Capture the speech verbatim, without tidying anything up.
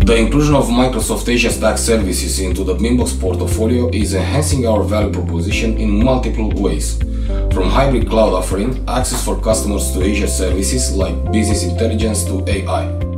The inclusion of Microsoft Azure Stack services into the BinBox portfolio is enhancing our value proposition in multiple ways. From hybrid cloud offering, access for customers to Azure services like business intelligence to A I.